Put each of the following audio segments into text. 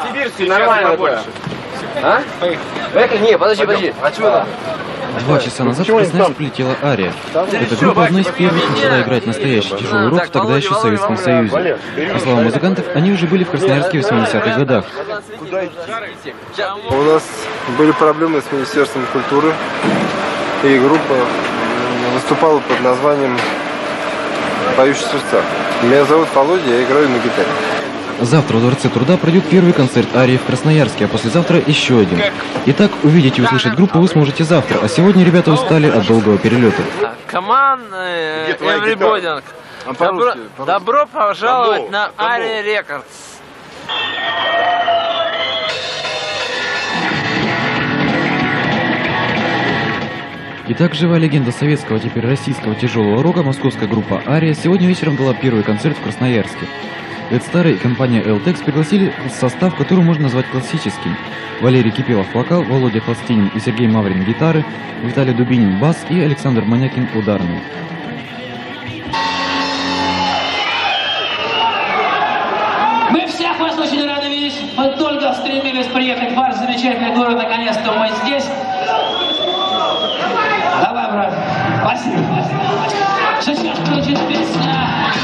Сибирский нормально такое. А? Не, подожди. А чего? 2 часа назад в Красноярск прилетела «Ария». Эта группа одной из первых начала играть настоящий тяжелый рок тогда еще в Советском Союзе. По словам музыкантов, они уже были в Красноярске в 80-х годах. У нас были проблемы с Министерством культуры, и группа выступала под названием «Поющие сердца». Меня зовут Володя, я играю на гитаре. Завтра в Дворце труда пройдет первый концерт «Арии» в Красноярске, а послезавтра еще один. Итак, увидеть и услышать группу вы сможете завтра, а сегодня ребята устали от долгого перелета. Everybody. Добро пожаловать на Ария Рекордс. Итак, живая легенда советского, теперь российского тяжелого рока, московская группа «Ария» сегодня вечером дала первый концерт в Красноярске. Эд Старый и компания «Элтекс» пригласили состав, который можно назвать классическим. Валерий Кипелов – вокал, Володя Холстинин и Сергей Маврин – гитары, Виталий Дубинин – бас и Александр Манякин – ударный. Мы всех вас очень рады видеть. Мы только стремились приехать в ваш замечательный город. Наконец-то мы здесь. Давай, брат. Спасибо. Сейчас включит песня.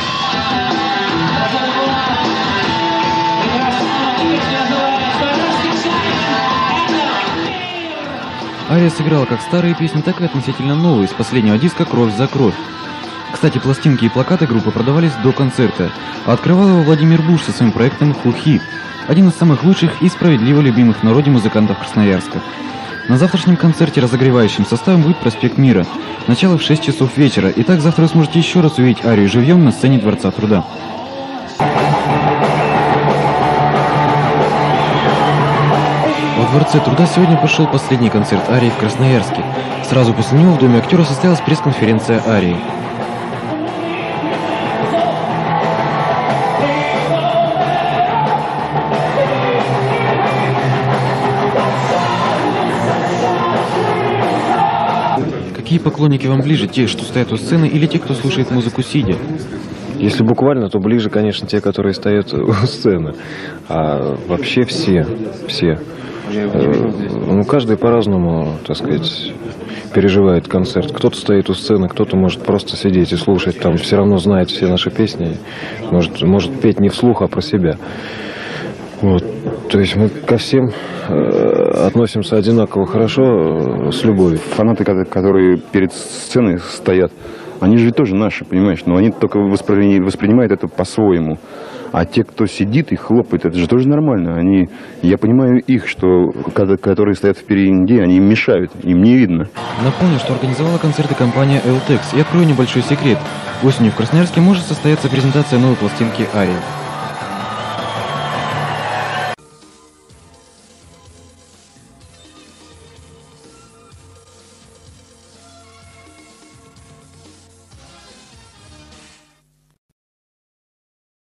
«Ария» сыграла как старые песни, так и относительно новые, с последнего диска «Кровь за кровь». Кстати, пластинки и плакаты группы продавались до концерта, а открывал его Владимир Буш со своим проектом «Хухи», один из самых лучших и справедливо любимых в народе музыкантов Красноярска. На завтрашнем концерте разогревающим составом будет «Проспект Мира». Начало в 6 часов вечера, и так завтра вы сможете еще раз увидеть «Арию» живьем на сцене Дворца труда. Во Дворце труда сегодня прошел последний концерт «Арии» в Красноярске. Сразу после него в Доме актера состоялась пресс-конференция «Арии». Какие поклонники вам ближе, те, что стоят у сцены, или те, кто слушает музыку сидя? Если буквально, то ближе, конечно, те, которые стоят у сцены. А вообще все. Ну, каждый по-разному, так сказать, переживает концерт. Кто-то стоит у сцены, кто-то может просто сидеть и слушать, там все равно знает все наши песни, может петь не вслух, а про себя. Вот. То есть мы ко всем относимся одинаково хорошо, с любовью. Фанаты, которые перед сценой стоят, они же тоже наши, понимаешь, но они только воспринимают это по-своему. А те, кто сидит и хлопает, это же тоже нормально. Я понимаю их, что которые стоят впереди, они им мешают, им не видно. Напомню, что организовала концерты компания «Элтекс». И открою небольшой секрет. Осенью в Красноярске может состояться презентация новой пластинки «Арии».